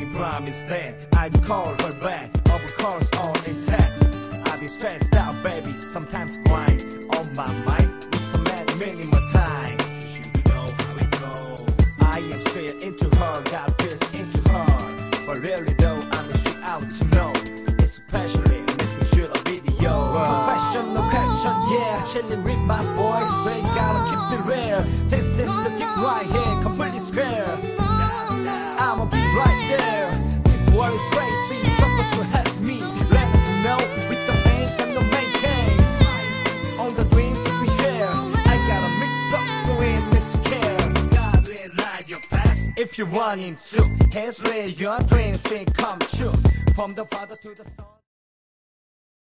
making promise that I'd call her back. Of course, all intact. I be stressed out, baby, sometimes crying on my mind with so many more time. You know how it goes. I am straight into her, got feels into her, but really though I'm straight out to know, especially making sure a video. Professional question, yeah, chilling with my boys, straight gotta keep it real. This is a deep right here, completely square. I'ma be right there. This world is crazy, supposed to help me. Let us know with the pain and the maintain. On the dreams we share, I gotta mix up so we miss care. God rewrite your past if you want into. Here's where your dreams will come true. From the father to the son.